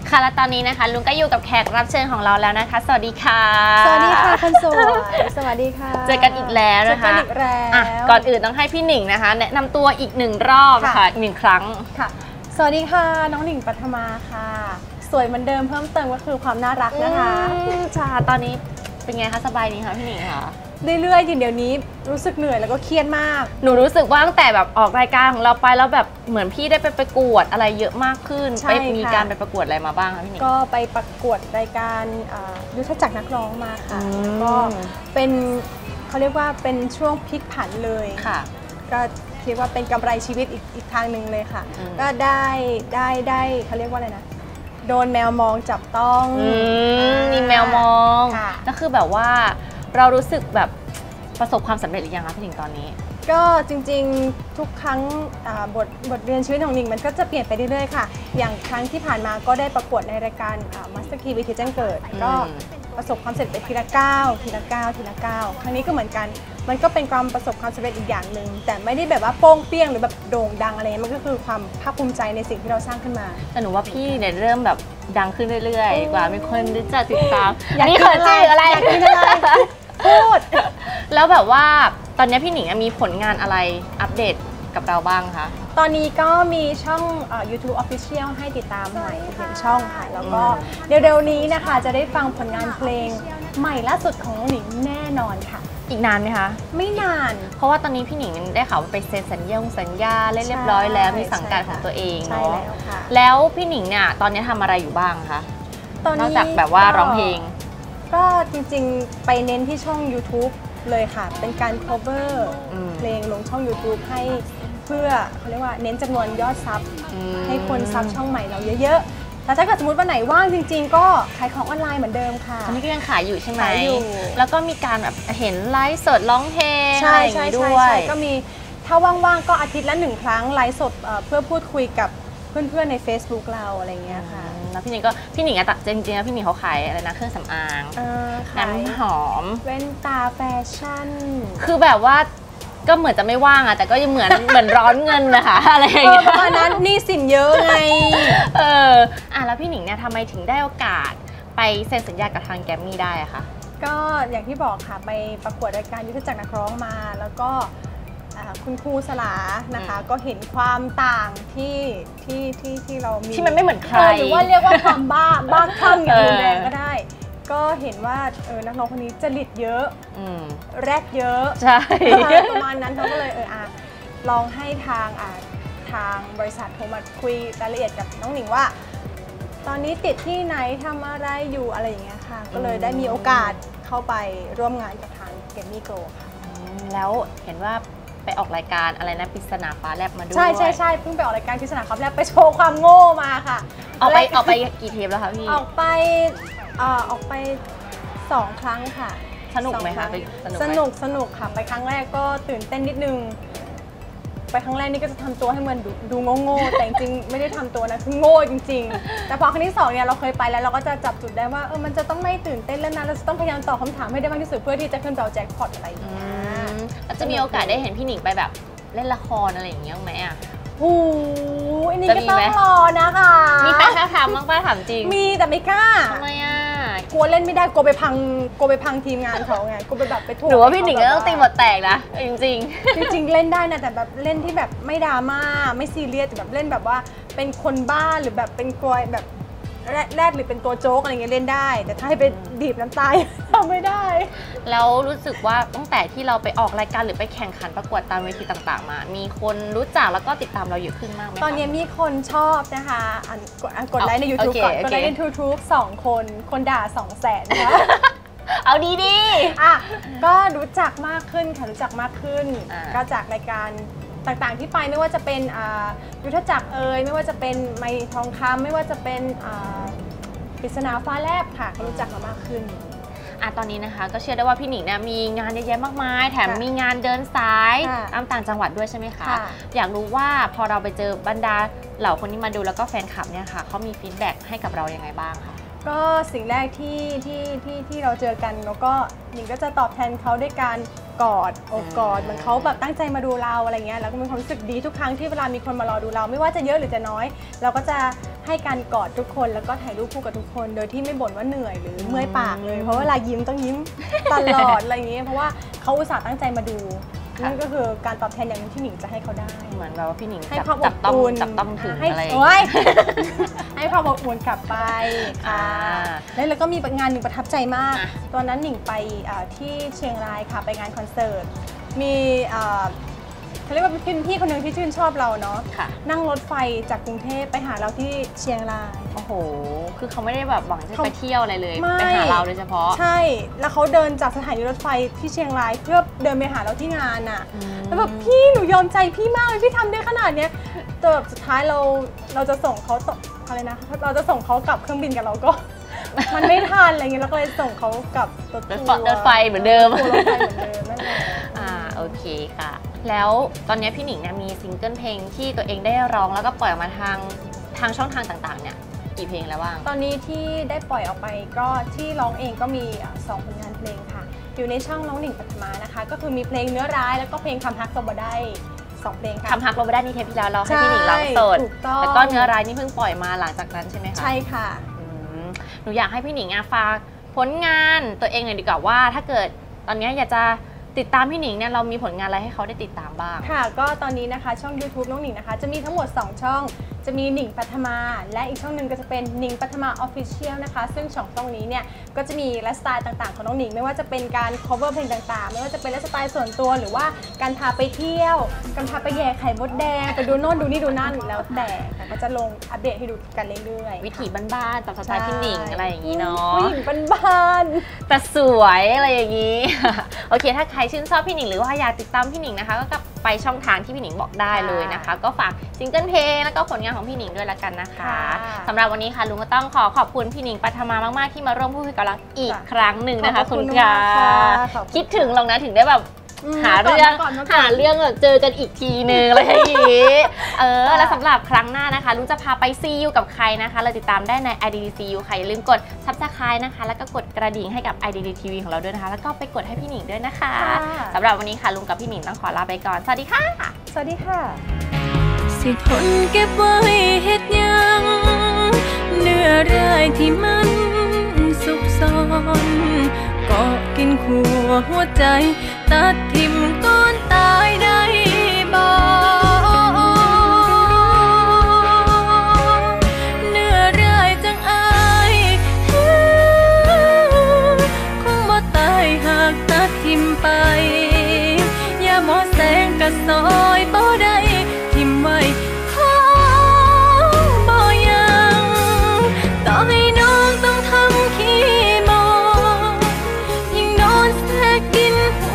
ค่ะและตอนนี้นะคะลุงก็อยู่กับแขกรับเชิญของเราแล้วนะคะสวัสดีค่ะสวัสดีค่ะคนสวยสวัสดีค่ะเจอกันอีกแล้วนะคะเจอกันอีกแล้วก่อนอื่นต้องให้พี่หนิงนะคะแนะนำตัวอีก1 รอบค่ะ1 ครั้งค่ะสวัสดีค่ะน้องหนิงปัทมาค่ะสวยเหมือนเดิมเพิ่มเติมก็คือความน่ารักนะคะจ้าตอนนี้เป็นไงคะสบายดีคะพี่หนิงคะเรื่อยๆเดี๋ยวนี้รู้สึกเหนื่อยแล้วก็เครียดมากหนูรู้สึกว่าตั้งแต่แบบออกรายการของเราไปแล้วแบบเหมือนพี่ได้ไปประกวดอะไรเยอะมากขึ้นไปมีการไปประกวดอะไรมาบ้างคะพี่หนิงก็ไปประกวดรายการยุทธจักรนักร้องมาค่ะก็เป็นเขาเรียกว่าเป็นช่วงพลิกผันเลยค่ะก็คิดว่าเป็นกำไรชีวิตอีกทางหนึ่งเลยค่ะก็ได้เขาเรียกว่าอะไรนะโดนแมวมองจับต้องมีแมวมองก็คือแบบว่าเรารู้สึกแบบประสบความสำเร็จหรือยังคะพี่หนิงตอนนี้ก็จริงๆทุกครั้งบทเรียนชีวิตของหนิงมันก็จะเปลี่ยนไปเรื่อยๆค่ะอย่างครั้งที่ผ่านมาก็ได้ประกวดในรายการMaster Key วิธีแจ้งเกิดก็ประสบความสำเร็จไปทีละก้าวทีละก้าวทีละก้าวครั้งนี้ก็เหมือนกันมันก็เป็นความประสบความสำเร็จอีกอย่างหนึ่งแต่ไม่ได้แบบว่าโป้งเปี้ยงหรือแบบโด่งดังอะไรมันก็คือความภาคภูมิใจในสิ่งที่เราสร้างขึ้นมาแต่หนูว่าพี่เนี่ยเริ่มแบบดังขึ้นเรื่อยๆกว่ามีคนรู้จักติดตามอันนี้คือชื่ออะไรพูดแล้วแบบว่าตอนนี้พี่หนิงมีผลงานอะไรอัปเดตกับเราบ้างคะตอนนี้ก็มีช่อง YouTube Official ให้ติดตามใหม่อีก1 ช่องค่ะแล้วก็เร็วๆนี้นะคะจะได้ฟังผลงานเพลงใหม่ล่าสุดของหนิงแน่นอนค่ะอีกนานไหมคะไม่นานเพราะว่าตอนนี้พี่หนิงได้ข่าวว่าไปเซ็นสัญญาเรียบร้อยแล้วมีสังกัดของตัวเองเนาะแล้วพี่หนิงเนี่ยตอนนี้ทำอะไรอยู่บ้างคะนอกจากแบบว่าร้องเพลงก็จริงๆไปเน้นที่ช่อง YouTube เลยค่ะเป็นการ cover เพลงลงช่อง YouTube ให้เพื่อเขาเรียกว่าเน้นจำนวนยอดซับให้คนซับช่องใหม่เราเยอะๆแต่ถ้าเกิดสมมติวันไหนว่างจริงๆก็ขายของออนไลน์เหมือนเดิมค่ะตอนนี้ก็ยังขายอยู่ใช่ไหมแล้วก็มีการแบบเห็นไลฟ์สดร้องเพลงใช่ใช่ใช่ก็มีถ้าว่างๆก็อาทิตย์ละ1 ครั้งไลฟ์สดเพื่อพูดคุยกับเพื่อนๆใน Facebook เราอะไรเงี้ยค่ะแล้วพี่หนิงอะจริงๆแล้วพี่หนิงเขาขายอะไรนะเครื่องสำอางน้ำหอมแว่นตาแฟชั่นคือแบบว่าก็เหมือนจะไม่ว่างอะแต่ก็ยังเหมือนร้อนเงินนะคะอะไรอย่างเงี้ยประมาณนั้นนี่สินเยอะไงแล้วพี่หนิงเนี่ยทำไมถึงได้โอกาสไปเซ็นสัญญากับทางแกรมมี่ได้อะคะก็อย่างที่บอกค่ะไปประกวดรายการยุทธจักรนักร้องมาแล้วก็คุณครูสลานะคะก็เห็นความต่างที่เรามีที่มันไม่เหมือนใครหรือว่าเรียกว่าความบ้าคลั่งอย่างรุนแรงก็ได้ก็เห็นว่านักร้องคนนี้จริตเยอะแรกเยอะใช่ประมาณนั้นเขาก็เลยลองให้ทางบริษัทโทรมาคุยรายละเอียดกับน้องหนิงว่าตอนนี้ติดที่ไหนทำอะไรอยู่อะไรอย่างเงี้ยค่ะก็เลยได้มีโอกาสเข้าไปร่วมงานกับทางแกรมมี่โกลด์ค่ะแล้วเห็นว่าไปออกรายการอะไรนะปริศนาฟ้าแลบมาด้วยใช่เพิ่งไปออกรายการปริศนาฟ้าแลบไปโชว์ความโง่มาค่ะออกไปกี่เทปแล้วคะพี่ออกไป2 ครั้งค่ะสนุกไหมคะสนุกค่ะไปครั้งแรกก็ตื่นเต้นนิดนึงไปครั้งแรกนี่ก็จะทำตัวให้มันดูโง่แต่จริงๆไม่ได้ทำตัวนะคือโง่จริงๆแต่พอครั้งที่2เนี่ยเราเคยไปแล้วเราก็จะจับจุดได้ว่ามันจะต้องไม่ตื่นเต้นแล้วนะเราจะต้องพยายามตอบคำถามให้ได้มากที่สุดเพื่อที่จะขึ้นเราแจ็คพอตอะไรอย่างเงี้ยแล้วจะมีโอกาสได้เห็นพี่หนิงไปแบบเล่นละครอะไรอย่างเงี้ยไหมอ่ะอันนี้ก็ต้องรอนะคะมีไปท้าทามบ้างป้าถามจริงมีแต่ไม่กล้าทำไมอ่ะกลัวเล่นไม่ได้กลัวไปพังทีมงานเขาไงกลัวไปแบบไปทั่วหรือว่าพี่หนิงก็ต้องตีหมดแตกนะจริงเล่นได้นะแต่แบบเล่นที่แบบไม่ดราม่าไม่ซีเรียสแต่แบบเล่นแบบว่าเป็นคนบ้าหรือแบบเป็นกลอยแบบแรดหรือเป็นตัวโจ๊กอะไรเงี้ยเล่นได้แต่ถ้าให้ไปดีบน้ำตาทำไม่ได้แล้วรู้สึกว่าตั้งแต่ที่เราไปออกรายการหรือไปแข่งขันประกวดตามเวทีต่างๆมามีคนรู้จักแล้วก็ติดตามเราเยอะขึ้นมากไหมตอนนี้มีคนชอบนะคะกดไลค์ใน YouTube ก่อนกดไลค์ใน YouTube 2 คนด่า200,000นะคะเอาดีก็รู้จักมากขึ้นค่ะรู้จักมากขึ้นก็จากรายการต่างๆที่ไปไม่ว่าจะเป็นยุทธจักรไม่ว่าจะเป็นไมค์ทองคำไม่ว่าจะเป็นปริศนาฟ้าแลบค่ะก็รู้จักมากขึ้นตอนนี้นะคะก็เชื่อได้ว่าพี่หนิงเนี่ยมีงานเยอะแยะมากมายแถมมีงานเดินสายตามต่างจังหวัดด้วยใช่ไหมคะอยากรู้ว่าพอเราไปเจอบรรดาเหล่าคนที่มาดูแล้วก็แฟนคลับเนี่ยค่ะเขามีฟีดแบ็กให้กับเรายังไงบ้างคะก็สิ่งแรกที่เราเจอกันแล้วก็หนิงก็จะตอบแทนเขาด้วยการกอดอกกอดเหมือนเขาแบบตั้งใจมาดูเราอะไรเงี้ยแล้วก็มีความรู้สึกดีทุกครั้งที่เวลามีคนมารอดูเราไม่ว่าจะเยอะหรือจะน้อยเราก็จะใให้การกอดทุกคนแล้วก็ถ่ายรูปคู่กับทุกคนโดยที่ไม่บ่นว่าเหนื่อยหรือเมื่อยปากเลยเพราะเวลายิ้มต้องยิ้มตลอดอะไรอย่างเงี้ยเพราะว่าเขาอุตส่าห์ตั้งใจมาดูนั่นก็คือการตอบแทนอย่างนึงที่หนิงจะให้เขาได้เหมือนแบบว่าพี่หนิงให้ความจับต้องถึงอะไรให้ความอบอุ่นกลับไปค่ะแล้วก็มีงานหนึ่งประทับใจมากตอนนั้นหนิงไปที่เชียงรายค่ะไปงานคอนเสิร์ตมีเขาเรียกว่าเป็นพี่คนหนึ่งที่ชื่นชอบเราเนาะนั่งรถไฟจากกรุงเทพไปหาเราที่เชียงรายโอ้โหคือเขาไม่ได้แบบหวังจะไปเที่ยวอะไรเลยไปหาเราโดยเฉพาะใช่แล้วเขาเดินจากสถานีรถไฟที่เชียงรายเพื่อเดินไปหาเราที่งานอ่ะแล้วแบบพี่หนูยอมใจพี่มากเลยพี่ทำได้ขนาดเนี้ยแต่แบบสุดท้ายเราจะส่งเขาอะไรนะเราจะส่งเขากลับเครื่องบินกับเราก็มันไม่ทันอะไรเงี้ยเราก็เลยส่งเขากลับรถไฟเหมือนเดิมรถไฟเหมือนเดิมนั่นแหละโอเคค่ะแล้วตอนนี้พี่หนิงเนี่ยมีซิงเกิลเพลงที่ตัวเองได้ร้องแล้วก็ปล่อยออกมาทางช่องทางต่างๆเนี่ยกี่เพลงแล้วบ้างตอนนี้ที่ได้ปล่อยออกไปก็ที่ร้องเองก็มี2 ผลงานเพลงค่ะอยู่ในช่องน้องหนิงปัทมานะคะก็คือมีเพลงเนื้อร้ายแล้วก็เพลงคำฮักตัวบ่ได้2 เพลงค่ะคำฮักตัวบ่ได้นี่เทปที่แล้วเราให้พี่หนิงร้องสดแล้วก็เนื้อร้ายนี่เพิ่งปล่อยมาหลังจากนั้นใช่ไหมคะใช่ค่ะหนูอยากให้พี่หนิงฝากผลงานตัวเองหน่อยดีกว่าว่าถ้าเกิดตอนนี้อยากจะติดตามพี่หนิงเนี่ยเรามีผลงานอะไรให้เขาได้ติดตามบ้างค่ะก็ตอนนี้นะคะช่อง YouTube น้องหนิงนะคะจะมีทั้งหมด2 ช่องจะมีหนิงปัทมาและอีกช่องหนึ่งก็จะเป็นหนิงปัทมา Official นะคะซึ่งช่องนี้เนี่ยก็จะมีไลฟ์สไตล์ต่างๆของน้องหนิงไม่ว่าจะเป็นการ cover เพลงต่างๆไม่ว่าจะเป็นไลฟ์สไตล์ส่วนตัวหรือว่าการพาไปเที่ยวการพาไปแย่ไข่มดแดงไปดูโน่นดูนี่ดูนั่นแล้วแต่ก็จะลงอัปเดตให้ดูกันเรื่อยๆวิถีบ้านๆตามสไตล์พี่หนิงอะไรอย่างนี้เนาะผู้หญิงบ้านๆแต่สวยอะไรอย่างนี้โอเคถ้าใครชื่นชอบพี่หนิงหรือว่าอยากติดตามพี่หนิงนะคะก็ไปช่องทางที่พี่หนิงบอกได้เลยนะคะก็ฝากซิงเกิลเพลงแล้วก็ผลงานของพี่หนิงด้วยละกันนะคะสำหรับวันนี้ค่ะลุงก็ต้องขอบคุณพี่หนิงปัทมามากๆที่มาร่วมพูดคุยกับเราอีกครั้งหนึ่งนะคะคุณค่ะคิดถึงลงนะถึงได้แบบหาเรื่องแบบเจอกันอีกทีนึงอะไรอย่างนี้แล้วสำหรับครั้งหน้านะคะลุงจะพาไปซีอูกับใครนะคะเราติดตามได้ใน IDDCU ค่ะอย่าลืมกด Subscribe นะคะแล้วก็กดกระดิ่งให้กับ IDDTV ของเราด้วยนะคะแล้วก็ไปกดให้พี่หนิงด้วยนะคะสำหรับวันนี้ค่ะลุงกับพี่หนิงต้องขอลาไปก่อนสวัสดีค่ะสวัสดีค่ะสิทนเก็บไว้เฮ็ดยังเนื้อร้ายที่มันซุกซ่อนเกาะกินขัวหัวใจตัดทิ่มก้อนตายได้บ่เนื้อร้ายจังอายคงบ่ตายหากตัดทิ่มไปอย่าหมอแสงกะซอยบ่ได้ทิ่มไว้ขอบ่ยังต่อให้น้องต้องทำขี้โมยิ่งนอนแทรกกินหั